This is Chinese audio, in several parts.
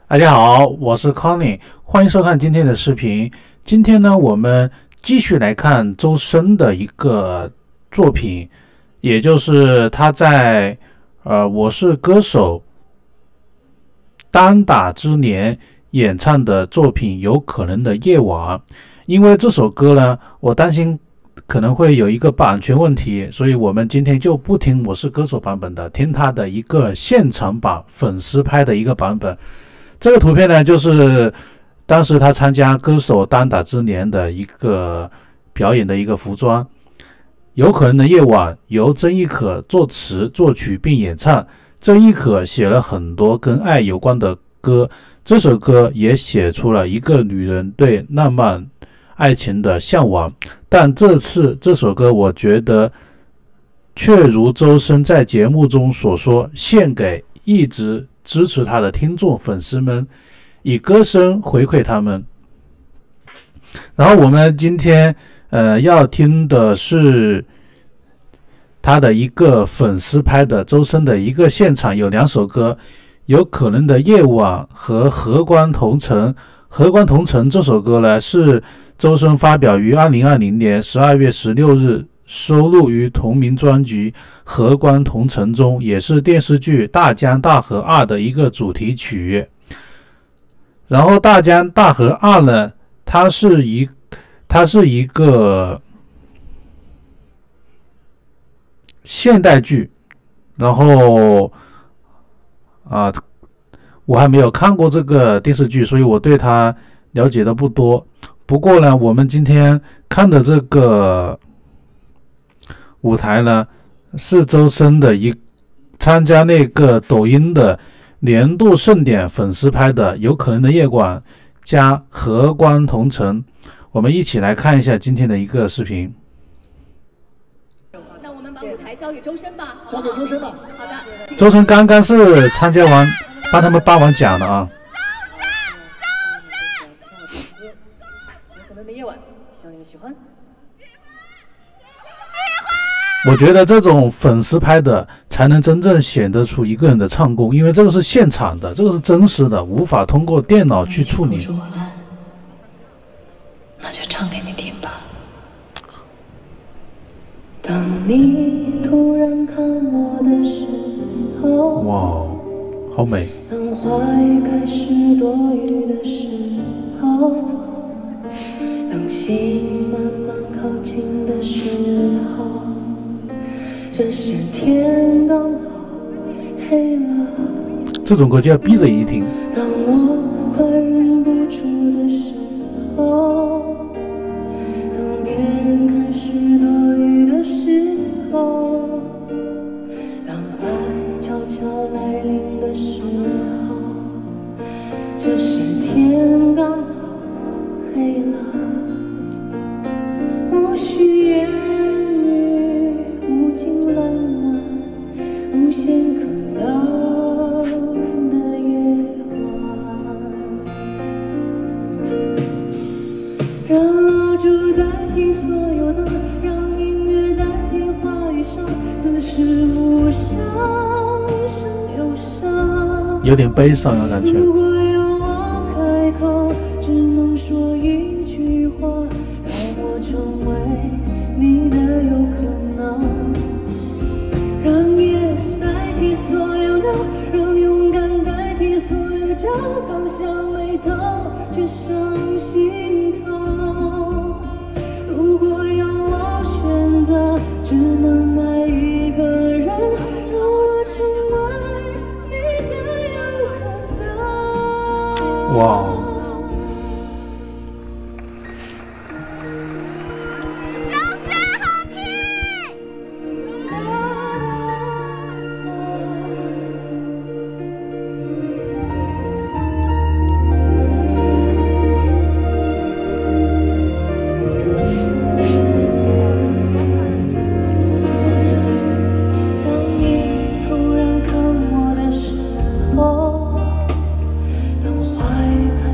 大家好，我是 Connie， 欢迎收看今天的视频。今天呢，我们继续来看周深的一个作品，也就是他在我是歌手单打之年演唱的作品《有可能的夜晚》。因为这首歌呢，我担心可能会有一个版权问题，所以我们今天就不听我是歌手版本的，听他的一个现场版粉丝拍的一个版本。这个图片呢，就是当时他参加歌手单打之年的一个表演的一个服装。有可能的夜晚由曾轶可作词作曲并演唱。曾轶可写了很多跟爱有关的歌，这首歌也写出了一个女人对浪漫爱情的向往。但这次这首歌我觉得却如周深在节目中所说，献给一直支持他的听众粉丝们，以歌声回馈他们。然后我们今天要听的是他的一个粉丝拍的周深的一个现场，有两首歌，有可能的夜晚和和光同尘。和光同尘这首歌呢，是周深发表于2020年12月16日，收录于同名专辑《和光同尘》中，也是电视剧《大江大河2》的一个主题曲。然后《大江大河2》呢，它是一个现代剧，然后我还没有看过这个电视剧，所以我对它了解的不多。不过呢，我们今天看的这个舞台呢，是周深的参加那个抖音的年度盛典粉丝拍的有可能的夜晚加和光同尘。我们一起来看一下今天的一个视频。 那我们把舞台交给周深吧， 交给周深吧。 好的。 周深刚刚是参加完，帮他们颁完奖了啊。 有可能的夜晚，希望你们喜欢。 我觉得这种粉丝拍的才能真正显得出一个人的唱功，因为这个是现场的，这个是真实的，无法通过电脑去处理。 那就唱给你听吧。 当你突然看我的时候， 哇，好美。 当花开始多雨的时候，当心慢慢靠近的时候，这时天刚好黑了。 这种歌就要闭着眼听。 当我快忍不住的时候，当别人开始多雨的时候，当爱悄悄来临的时候，这时天刚好黑了。无需言语，无尽浪漫，无限可能的夜晚，让蜡烛代替所有的，让音乐代替话语上，此时无声胜忧伤。 有点悲伤啊，感觉。 如果要我开口，只能说一句话，让我成为你的有可能，让 yes 代替所有 no， 让勇敢代替所有骄傲，像眉头却上心头。如果要我选择，只能爱一个人，让我成为你的有可能。 哇， 当你突然看我的时候，当花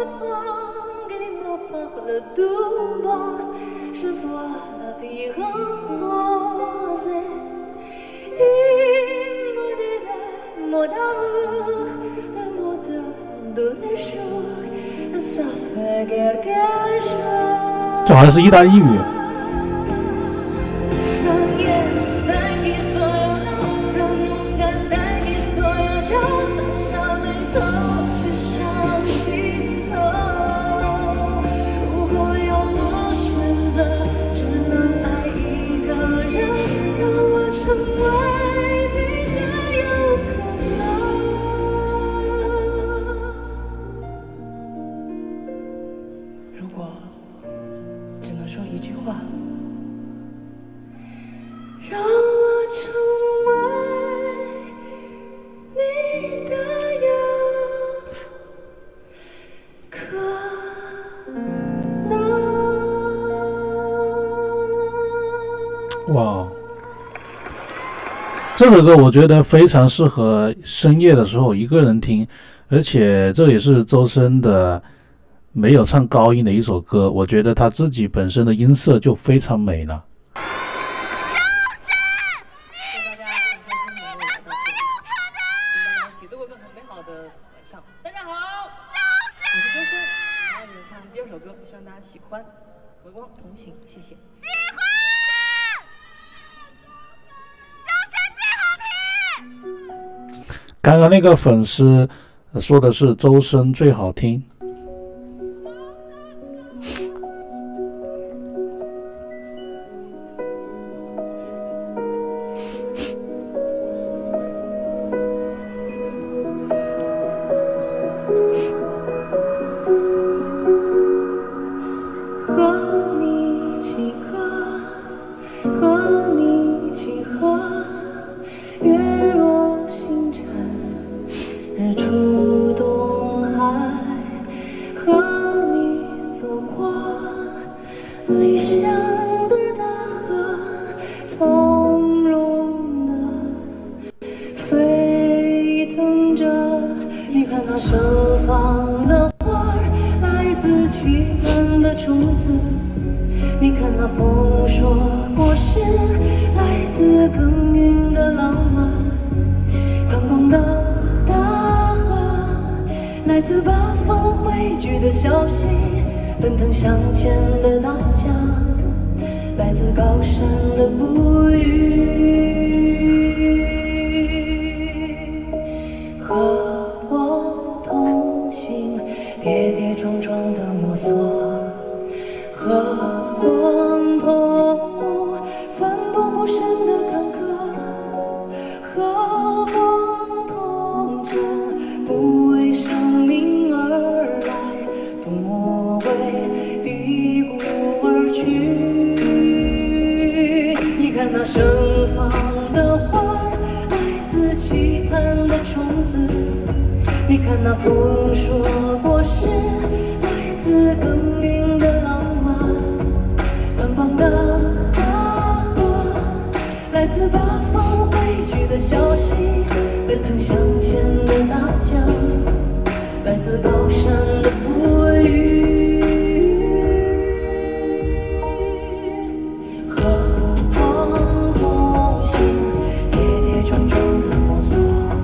enfants qui me parlent tout bas, je vois la vie angoissée. Il me dit des mots d'amour, des mots de tous les jours, ça fait quelque chose. 这好像是意大利语。 如果只能说一句话，让我成为你的有可能。 哇，这首歌我觉得非常适合深夜的时候一个人听，而且这也是周深的没有唱高音的一首歌，我觉得他自己本身的音色就非常美了。 一起度过个很美好的晚上。大家好，我是周深，然后唱第二首歌，希望大家喜欢。和光同行，谢谢。喜欢，周深最好听。 刚刚那个粉丝说的是周深最好听。 和你一起喝，和你一起喝，月落星辰，日出东海，和你走过理想的大河，从容的沸腾着。你看那盛放的花儿，来自期盼的种子。你看那丰硕果实，来自耕耘的浪漫。宽广的大河，来自八方汇聚的消息。奔腾向前的大江，来自高山的哺育。和我同行，跌跌撞撞的摸索。和光同舞，奋不顾身的坎坷。和光同枕，不为生命而来，不为低谷而去。你看那盛放的花儿，来自期盼的种子。你看那丰硕果实，来自耕耘的浪漫。宽广的大河，来自八方汇聚的消息。奔腾向前的大江，来自高山的哺育。和光同行，跌跌撞撞的摸索。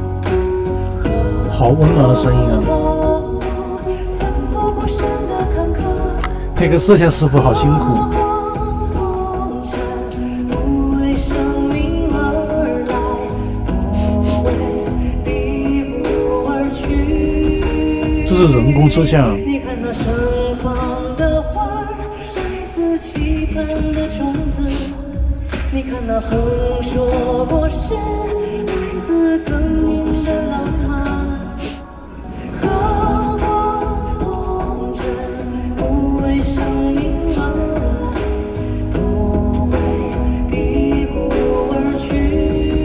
好温暖的声音啊！那个摄像师傅好辛苦。这是人工摄像。 你看那盛放的花儿，来自期盼的种子。你看那丰硕果实，来自耕耘的浪漫。和光同枕，不为生命而来，不为低谷而去。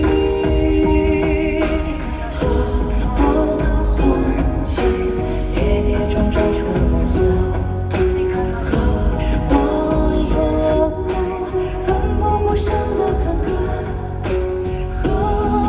和光同行，跌跌撞撞的摸索。和光同舞，奋不顾身的坎坷。和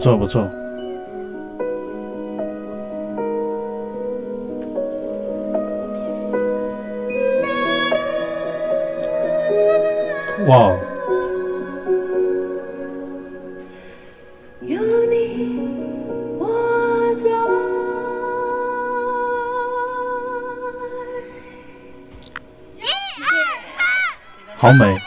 错不错。哇， 有你我在。 好美。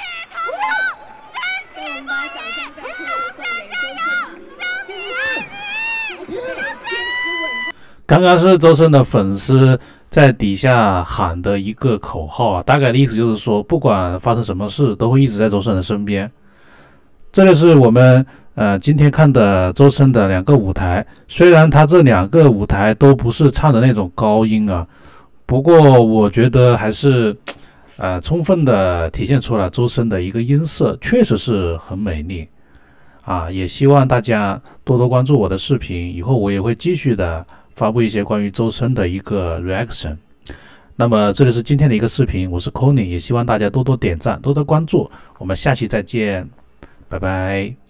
刚刚是周深的粉丝在底下喊的一个口号啊，大概的意思就是说，不管发生什么事，都会一直在周深的身边。这个是我们今天看的周深的2个舞台，虽然他这2个舞台都不是唱的那种高音啊，不过我觉得还是充分的体现出了周深的一个音色，确实是很美丽啊。也希望大家多多关注我的视频，以后我也会继续的发布一些关于周深的一个 reaction。 那么这里是今天的一个视频，我是 Conny， 也希望大家多多点赞，多多关注，我们下期再见，拜拜。